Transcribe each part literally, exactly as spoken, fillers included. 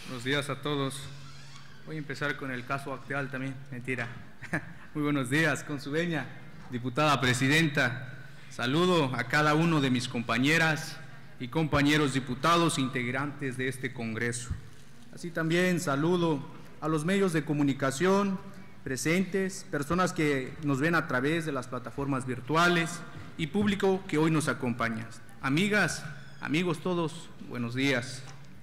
Buenos días a todos. Voy a empezar con el caso actual también, mentira. Muy buenos días, con su venia, diputada presidenta. Saludo a cada uno de mis compañeras y compañeros diputados integrantes de este Congreso. Así también saludo a los medios de comunicación presentes, personas que nos ven a través de las plataformas virtuales y público que hoy nos acompaña. Amigas, amigos todos, buenos días.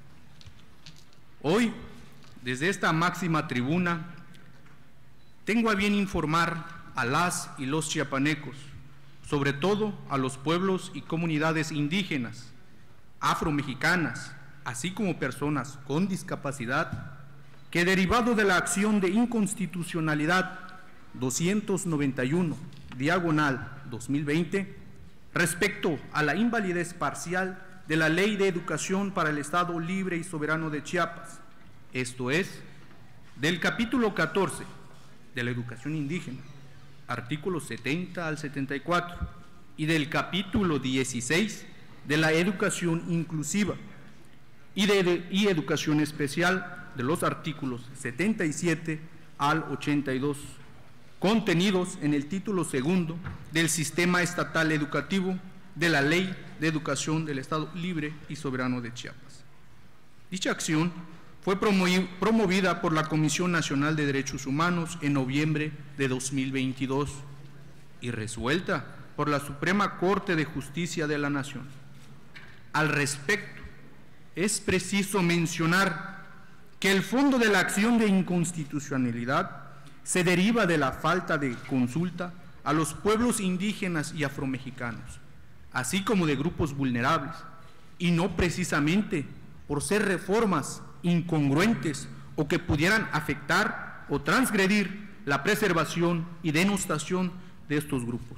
Hoy, desde esta máxima tribuna, tengo a bien informar a las y los chiapanecos, sobre todo a los pueblos y comunidades indígenas, afromexicanas, así como personas con discapacidad, que derivado de la acción de inconstitucionalidad doscientos noventa y uno, diagonal dos mil veinte, respecto a la invalidez parcial de la Ley de Educación para el Estado Libre y Soberano de Chiapas, esto es, del capítulo catorce de la Educación Indígena, artículos setenta al setenta y cuatro, y del capítulo dieciséis de la Educación Inclusiva y de, de y Educación Especial, de los artículos setenta y siete al ochenta y dos, contenidos en el título segundo del Sistema Estatal Educativo de la Ley de Educación del Estado Libre y Soberano de Chiapas. Dicha acción fue promovida por la Comisión Nacional de Derechos Humanos en noviembre de dos mil veintidós y resuelta por la Suprema Corte de Justicia de la Nación. Al respecto, es preciso mencionar que el fondo de la acción de inconstitucionalidad se deriva de la falta de consulta a los pueblos indígenas y afromexicanos, así como de grupos vulnerables, y no precisamente por ser reformas incongruentes o que pudieran afectar o transgredir la preservación y denostación de estos grupos.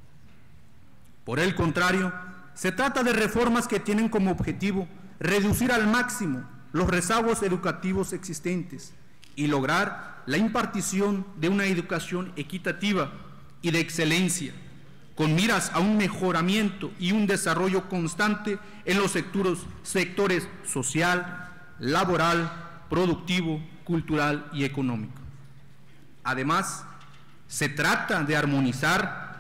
Por el contrario, se trata de reformas que tienen como objetivo reducir al máximo los rezagos educativos existentes y lograr la impartición de una educación equitativa y de excelencia, con miras a un mejoramiento y un desarrollo constante en los sectores, sectores social, laboral, productivo, cultural y económico. Además, se trata de armonizar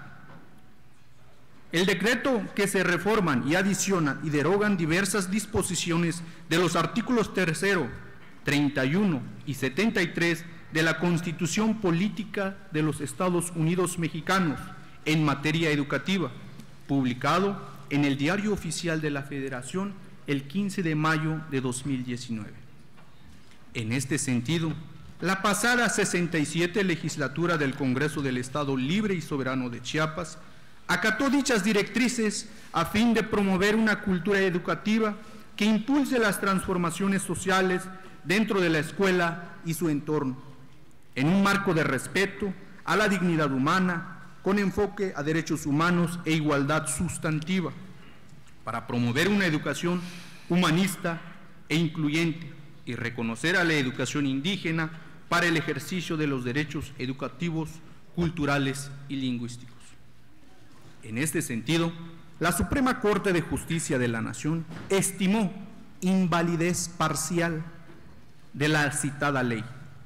el decreto que se reforman y adicionan y derogan diversas disposiciones de los artículos tercero, treinta y uno y setenta y tres de la Constitución Política de los Estados Unidos Mexicanos en materia educativa, publicado en el Diario Oficial de la Federación el quince de mayo de dos mil diecinueve. En este sentido, la pasada sesenta y siete legislatura del Congreso del Estado Libre y Soberano de Chiapas acató dichas directrices a fin de promover una cultura educativa que impulse las transformaciones sociales dentro de la escuela y su entorno, en un marco de respeto a la dignidad humana, con enfoque a derechos humanos e igualdad sustantiva, para promover una educación humanista e incluyente y reconocer a la educación indígena para el ejercicio de los derechos educativos, culturales y lingüísticos. En este sentido, la Suprema Corte de Justicia de la Nación estimó invalidez parcial de la citada ley,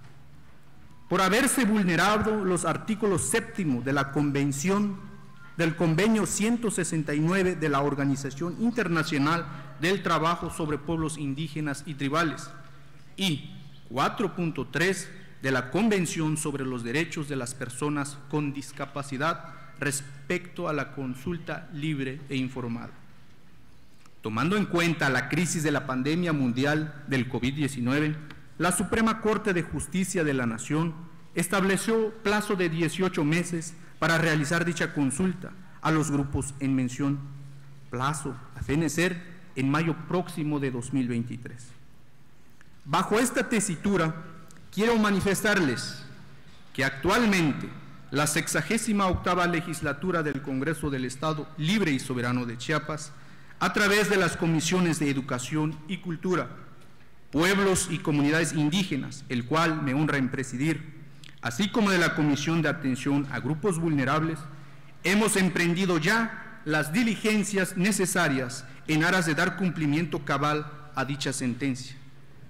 por haberse vulnerado los artículos séptimo de la Convención del Convenio ciento sesenta y nueve de la Organización Internacional del Trabajo sobre Pueblos Indígenas y Tribales y cuatro punto tres de la Convención sobre los Derechos de las Personas con Discapacidad respecto a la consulta libre e informada. Tomando en cuenta la crisis de la pandemia mundial del COVID diecinueve, la Suprema Corte de Justicia de la Nación estableció plazo de dieciocho meses para realizar dicha consulta a los grupos en mención, plazo a fenecer en mayo próximo de dos mil veintitrés. Bajo esta tesitura, quiero manifestarles que actualmente la sexagésima octava legislatura del Congreso del Estado Libre y Soberano de Chiapas, a través de las comisiones de Educación y Cultura, Pueblos y Comunidades Indígenas, el cual me honra en presidir, así como de la Comisión de Atención a Grupos Vulnerables, hemos emprendido ya las diligencias necesarias en aras de dar cumplimiento cabal a dicha sentencia,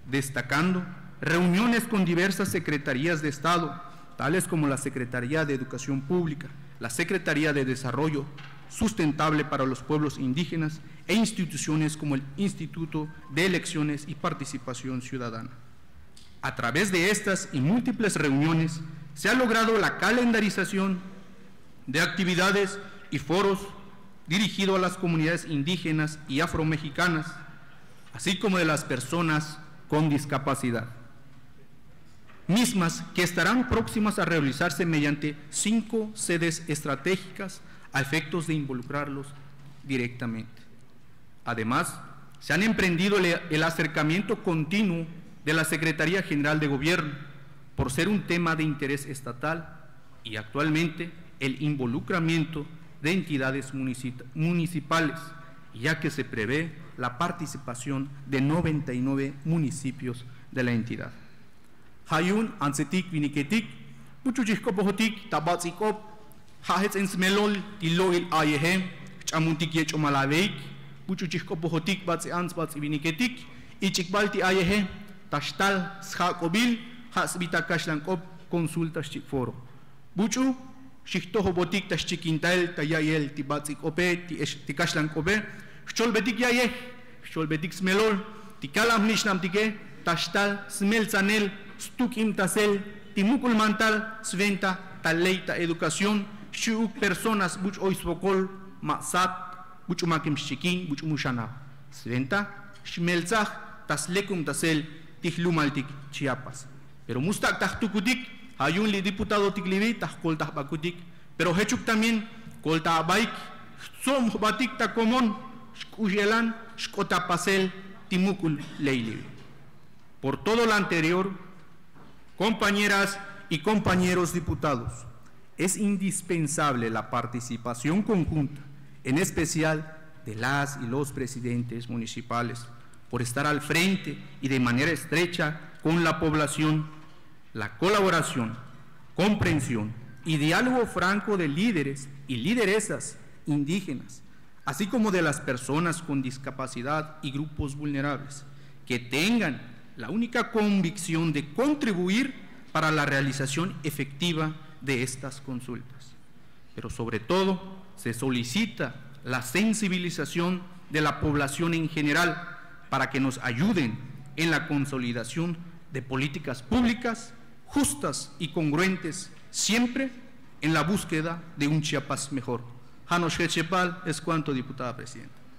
destacando reuniones con diversas secretarías de Estado, tales como la Secretaría de Educación Pública, la Secretaría de Desarrollo Sustentable para los Pueblos Indígenas e instituciones como el Instituto de Elecciones y Participación Ciudadana. A través de estas y múltiples reuniones se ha logrado la calendarización de actividades y foros dirigidos a las comunidades indígenas y afromexicanas, así como de las personas con discapacidad, mismas que estarán próximas a realizarse mediante cinco sedes estratégicas a efectos de involucrarlos directamente. Además, se han emprendido el acercamiento continuo de la Secretaría General de Gobierno por ser un tema de interés estatal y actualmente el involucramiento de entidades municipales, ya que se prevé la participación de noventa y nueve municipios de la entidad. Hayun ansetik viniketik, muchuchikop bohotik tabatsikop, hahets en smelol tiloil ayehem, chamuntik yech omalaveik, muchuchikop bohotik batsi ans batsi viniketik, ichikbalti ayehem, tashtal schakobil, hasbita kashlankop consultas chikforo. Buchu shiktoho botik tashchikintael tayayel tibatsikope tikashlankope, Xolbetik yayeh, xolbetik smelol, tikalam nishnam tike, tashtal, smelzanel, stukim tasel, timukul mantal, sventa, taleita educación, shuk personas buch oisvokol, masat, buch umakim shikin, buch umushana. Sventa, shmelzach, taslekum tasel, tihlumaltik, Chiapas. Pero mustak tahtukutik, hay un li diputado tiklivi, tahkol tahbakutik, pero hechuk también, kol tabaik, som batik takomon, Por todo lo anterior, compañeras y compañeros diputados, es indispensable la participación conjunta, en especial de las y los presidentes municipales, por estar al frente y de manera estrecha con la población, la colaboración, comprensión y diálogo franco de líderes y lideresas indígenas, así como de las personas con discapacidad y grupos vulnerables, que tengan la única convicción de contribuir para la realización efectiva de estas consultas. Pero sobre todo, se solicita la sensibilización de la población en general para que nos ayuden en la consolidación de políticas públicas justas y congruentes, siempre en la búsqueda de un Chiapas mejor. Janos Hechepal es cuanto, diputada presidenta.